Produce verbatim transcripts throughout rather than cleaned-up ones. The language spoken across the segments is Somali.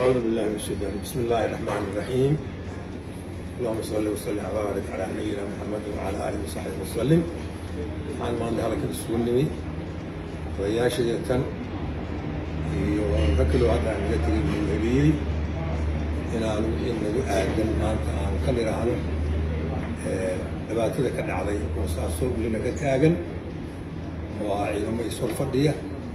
أعوذ بالله من الشيطان بسم الله الرحمن الرحيم. اللهم صل وسلم وبارك على نبينا محمد وعلى آله وصحبه وسلم. waxaan maanta halkan isugu nimi odayaashayatan iyo ragkii hadda aan naga tegay muhiimiyey inaanu wixii nagu aadan maanta aan ka niraahno dhibaatada ka dhacday oo saasoo weli naga taagan oo ciidamo isoo fadhiya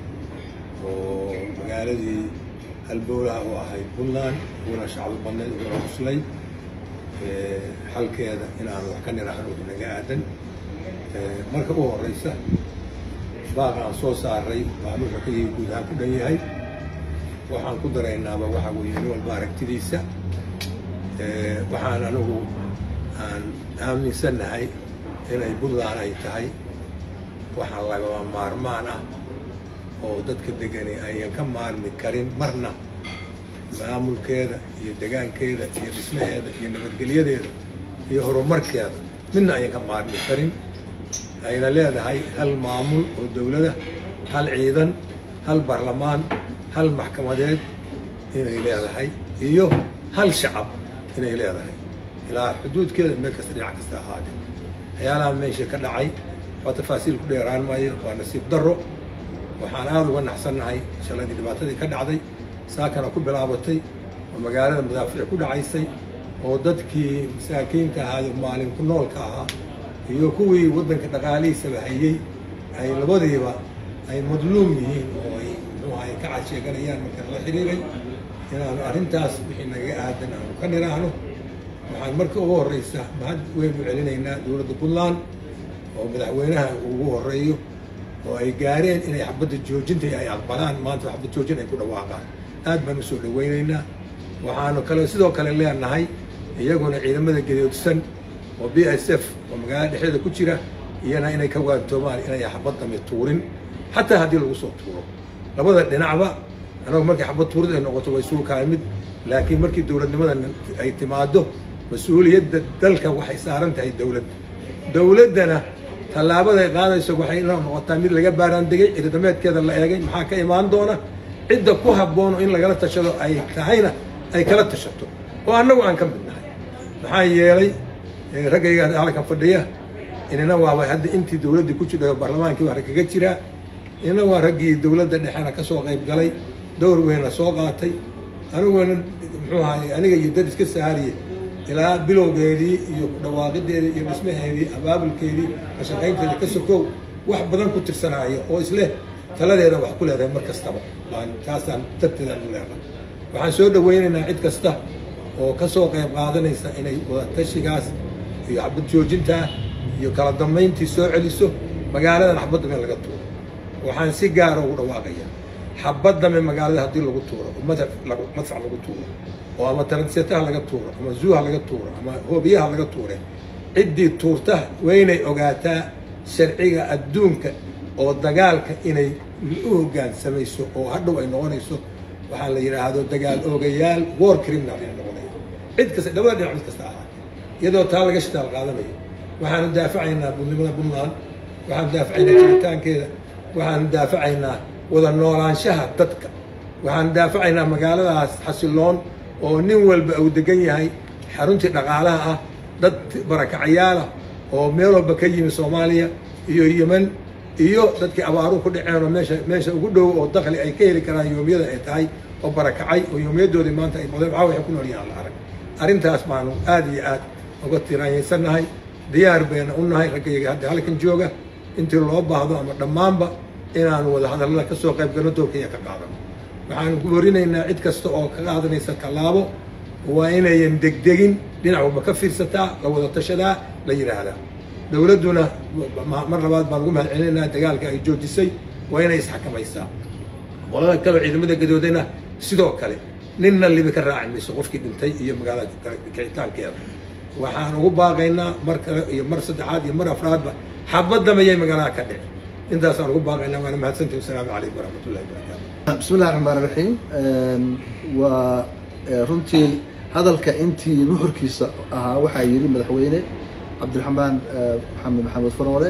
oo magaaladii halbowlaha oo ahayd Puntland una shacab badan oo muslay halkeeda inaan wax ka niraahno wixii naga aadan marka ugu horeysa baaqaan soo saaray baan u xukiyay guud ahaan ku dhan yahay waxaan ku daraynaaba waxa weeye nin walba aragtidiisa waxaan anigu aan aaminsanahay inay Puntland ay tahay waxa lagama maarmaan ah oo dadka degani ayaan ka maarmi karin marna maamulkeeda iyo deegaankeeda iyo dhismaheeda iyo nabadgelyadeeda iyo horumarkeeda midna ayaan ka maarmi karin ayna leedahay hal maamul oo dawladda hal ciidan hal baarlamaan hal maxkamadeed inay leedahay iyo hal shacab inay leedahay ilaa xuduudkeeda meel kasta dhinac kasta ahaatee waxyaalaha meesha ka dhacay waa tafaasiil ku dheeraan maayo waa nasiib darro waxaan aada uga naxsannahay shaladii dhibaatadii ka dhacday saakana ku bilaabatay oo magaalada madaafiic ku dhacaysay oo dadkii masaakiinta ahaa maalin ku noolka ahaa iyo kuwii waddanka dhaqaalihiisaba hayay ay labadiiba ay madluum yihiin oo ay muxuu ahay ka casheeganayaan marka la xiriiray inaanu arrintaas wixii naga aadan aanu ka niraahno waxaan marka ugu horreysa mahad weyn u celinaynaa dowladda Puntland oo madaxweynaha ugu horreeyo oo ay gaareen inay xabadda joojinta ay aqbalaan maanta xabad joojin ay ku dhawaaqaan aad baan u soo dhawaynaynaa waxaanu kale sidoo kale leenahay iyaguna ciidamada gadoodsan oo B S F oo magaalada dhexdeeda ku jira iyana inay ka waantoomaan inay xabad dami tuurin xataa haddii lagu soo tuuro labada dhinacba anagu markii xabad tuurid ay noqoto way suu kaamid laakiin markii dowladnimada ay timaado mas-uuliyadda dalka waxay saaran tahay dowladda dowladdana tallaabada ay qaadayso waxay noqotaa mid laga baaraan degay ciidamaadkeeda la eegay maxaa ka imaan doona cidda ku habboon in lagala tashado ay tahayna ay kala tashato oo annagu aan ka mid nahay maxaa yeelay raggayga halkan fadhiya inana waa hadda intii dawladda ku jirtay baarlamaankii waa kaga jira inana waa raggii dawladda dhexena ka soo qayb galay door weyn soo qaatay aniguna muxuu ahaay aniga iyo dad iska saariye ilaa bilowgeedii iyo dhawaaqideedii iyo dhismaheedii abaabulkeedii ka shaqaynteeda ka sokow wax badan ku tirsanaayo oo isle taladeeda wax ku leedahay mar kastaba aan taasaan darteeda u leedahay waxaan soo dhawaynaynaa cid kasta oo ka soo qayb qaadanaysa inay wada tashigaas iyo xabad joojinta iyo kala dambeyntii soo celiso magaaladan xabad dame laga tuuro waxaan si gaar ah ugu dhawaaqayaa xabad dame magaalada haddii lagu tuuro madaf lagu madfac lagu tuuro oo ama taransiyataha laga tuuro ama zuuha laga tuuro ama hoobiyaha laga tuure ciddii tuurta weynay ogaataa sharciga adduunka oo dagaalka inay u hoggaansamayso oo hadhow ay noqonayso waxaa la yidhaahdo dagaal oogayaal war criminal ay noqonaya cid kasta labada dhinac mid kasta ahaa iyadoo taa laga shitaal qaadanayo waxaanu daafacaynaa midnimada Puntland waxaanu daafacaynaa jiritaankeeda waxaanu daafacaynaa wada noolaanshaha dadka waxaanu daafacaynaa magaaladaas xasiloon oo nin walba uu degan yahay xaruntii dhaqaalaha ah dad barakacayaal ah oo meel walba ka yimi Soomaaliya iyo Yemen iyo dadkii abaaruhu ku dhaceen oo meesha meesha ugu dhow oo dakhli ay ka heli karaan yoomiyada ay tahay oo barakacay oo yoomiyadoodii maanta ay madax waxay ku nool yihiin arag arrintaas maanu aad iyo aad uga tiraanyaysannahay diyaar bayna u nahay raggayga hadda halkan jooga intii loo baahdo ama dhammaanba inaanu wada hadallada ka soo qayb galno doorkaya ka qaadano waxaanu ku warinaynaa cid kasta oo ka qaadanaysa tallaabo waa inayan degdegin dhinac walba ka fiirsataa la wada tashadaa la yidhaahdaa dowladduna mar labaad baan ugu mahad celinaynaa dagaalka ay joojisay waa inay isxakamaysaa qolada kale ciidamada gadoodayna sidoo kale ninna libi ka raaci mayso qofkii dhintay iyo magaalada kicitaankeeda waxaan ugu baaqaynaa mar kale iyo mar saddexaad iyo mar afraadba xabad damayay magaalada ka dhici intaasaan ugu baaqaynaa waana mahadsantihi wasalaamu calaykum waraxmatullahi wabarakaatu bismi illahi raxmaan raxiim waa runtii hadalka intii nuxurkiisa ahaa waxaa yidhi madaxweyne cabdiraxmaan maxamed maxamed faroole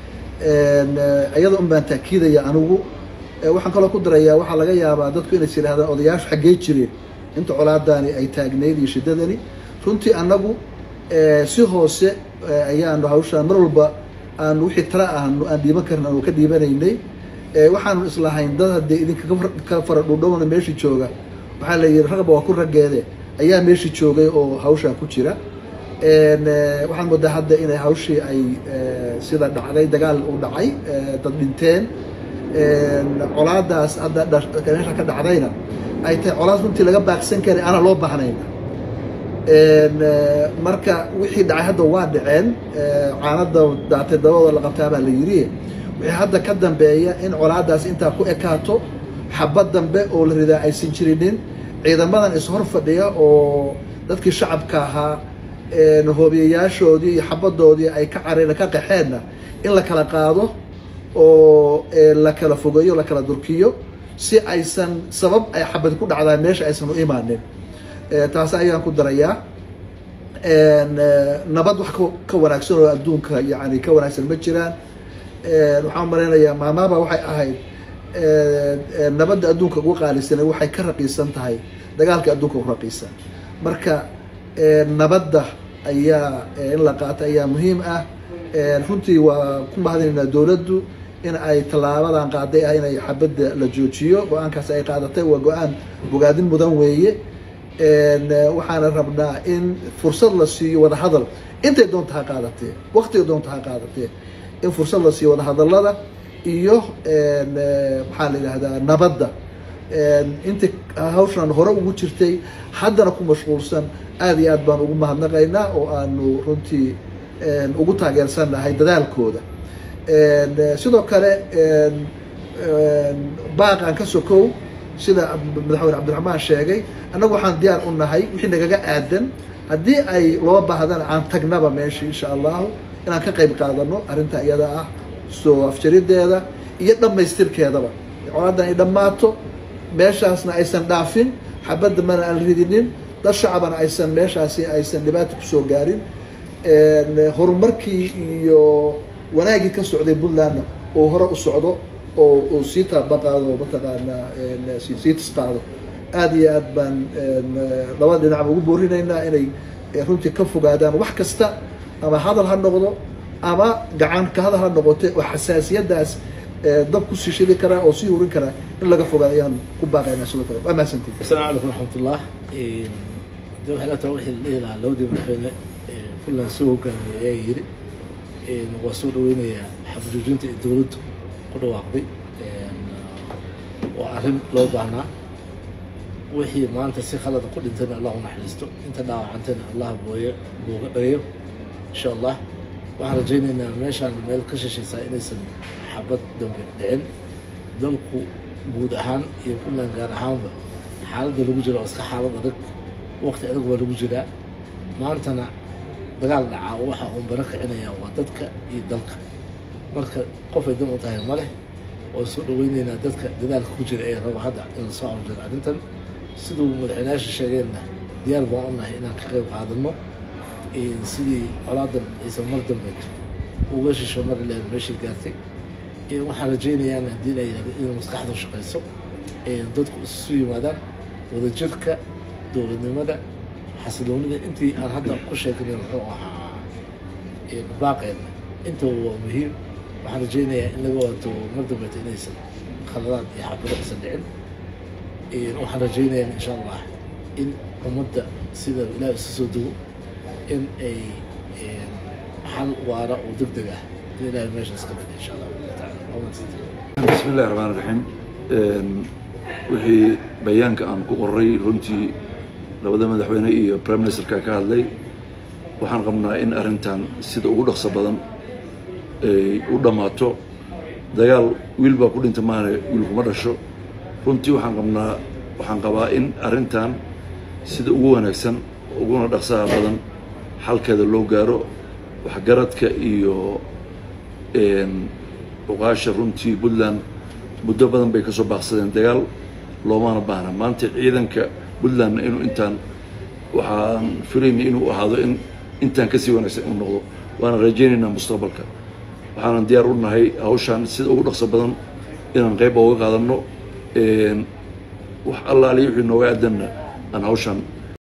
iyada un baan taakiidaya anigu waxaan kaloo ku darayaa waxaa laga yaabaa dadku inay yidhaahdaan odayaashu xaggee jireen inta colaadaani ay taagneyd iyo shiddadani runtii annagu si hoose ayaanu hawshaan mar walba aan wixii tala ahnu aan dhiiban karna aanu ka dhiibanaynay waxaanu islahayn dad haddee idinka ka fara dhudhowna meeshii jooga waxaa la yidhi ragba waa ku raggeede ayaa meeshii joogay oo hawshaan ku jira waxaan moodaa hadda inay hawshii ay sida dhacday dagaal u dhacay dad dhinteen colaadaas hadda meesha ka dhacdayna ay tahay colaad runtii laga baaqsan karay ana loo baahnayna marka wixii dhacay hadda waa dhaceen caanada daatay dabada la qabtaa baa la yidhi wixii hadda ka dambeeya in colaadaas intaa ku ekaato xabad dambe oo la ridaa aysan jirinin ciidamadan is hor fadhiya oo dadkii shacabka ahaa hoobiyayaashoodii iyo xabadoodii ay ka careen ka qaxeenna in la kala qaado oo la kala fogeeyo la kala durkiyo si aysan sabab ay xabad ku dhacdaa meesha aysan u imaanin taas ayaan ku darayaa nabad wax ka wanaagsan oo adduunka yani ka wanaagsan ma jiraan waxaan malaynayaa maamaaba waxay ahayd nabadda adduunka ugu qaalisanay waxay ka raqiisan tahay dagaalka adduunka u raqiisan marka nabadda ayaa in la qaato ayaa muhiim ah runtii waa ku mahadinaynaa dowladdu in ay tallaabadan qaaday ah inay xabadda la joojiyo go-aankaas ay qaadatay waa go-aan bogaadin mudan weeye waxaana rabnaa in fursad la siiyo wadahadal intay doonta ha qaadatee waqtiga doonta ha qaadatee in fursad la siiyo wadahadalada iyo maxaa la yidhahdaa nabadda inta hawshan hore ugu jirtay haddana ku mashquulsan aad iyo aad baan ugu mahadnaqaynaa oo aanu runtii ugu taageersannahay dadaalkooda sidoo kale baaqaan ka sokow sida madaxweyne cabdiraxmaan sheegay annagu waxaan diyaar u nahay wixii nagaga aadan haddii ay loo baahdana aan tagnaba meeshii insha allahu inaan ka qayb qaadano arrinta iyada ah soo afjarideeda iyo dhammaystirkeedaba colaadan ay dhammaato meeshaasna aysan dhaafin xabadda mana aan ridinin dad shacabana aysan meeshaasi aysan dhibaato kusoo gaarin horumarkii iyo wanaagii ka socday puntlandna oo hore u socdo oo uu sii taabaqaado mataqaanaa sii tisqaado aada iyo aad baan labada dhinacba ugu boorinaynaa inay runtii ka fogaadaan wax kasta ama hadal ha noqdo ama gacan ka hadal ha noqote oo xasaasiyadaas dab ku sii shidi karaa oo sii urin karaa in laga fogaado ayaan ku baaqaynaa sidoo kale waa mahadsantihin. Assalaamu calaykum waraxmatullah. de waxay la tahay wixii la dhihi lahaa labadii madaxweyne puntland soo hogaamiyey ayaa yidhi waa soo dhaweynayaa xabjoojinta ee dowladdu ku dhawaaqday waa arrin loo baahnaa wixii maanta si khalada ku dhintayna allah u naxariisto inta dhaawacantayna allah booye booga dhayo insha allah waxaan rajaynaynaa meeshaan meel ka shishaysaa inaysan xabad dambe dhicin dalku guud ahaan iyo puntland gaar ahaanba xaaladda lagu jira oo iska xaalad adag waqti adag baa lagu jiraa maantana dagaal dhacaa waxa uun bara kicinayaa waa dadka iyo dalka marka qofay dan u tahay ma leh oo soo dhaweynaynaa dadka dadaalka ku jira ee raba hadda in la soo awjiro arrintan siduu madaxweynayaasha sheegeenna diyaar baan u nahay inaan ka qayb qaadano sidii colaadan aysan mar dambe uga shisho mar ilaa meeshii gaartay waxaan rajaynayaa haddii la yidhahdo inay maskaxdu shaqayso dadku isu yimaadaan wadajirka dowladnimada xasiloonida intii aan hadda ku sheegnay muxuu ahaa baaqeena intaba waa muhiim waxaan rajaynayaa in laga waato mar dambeeta inaysan khaladaad iyo xabado aysan dhicin waxaan rajaynayaa insha allah in ummadda sida ilaahay isu soo dego in ay xal waara oo degdeg ah in ilaahay meeshaas ka bada insha allah taala بسم الله الرحمن الرحيم wixii bayaanka aan ku qoray runtii labada madaxweyne iyo prime ministerka ka hadlay waxaan qabnaa in arrintan sida ugu dhaqso badan ay u dhammaato dagaal wiil baa ku dhinta maana wiil kuma dhasho runtii waxaan qabnaa waxaan qabaa in arrintan sida ugu wanaagsan uguna dhaqsaha badan xalkeeda loo gaaro waxgaradka iyo uqaasha runtii puntland muddo badan bay kasoo baaqsadeen dagaal loomana baahna maanta ciidanka puntlandna inuu intaan waxaan filaynay inuu ahaado in intaan kasii wanaagsan inuu noqdo waana rajaynaynaa mustaqbalka waxaanan diyaar u nahay hawshaan sida ugu dhaqso badan inaan qayb ooga qaadano wax allaaliya wixii nooga aadanna aan hawshan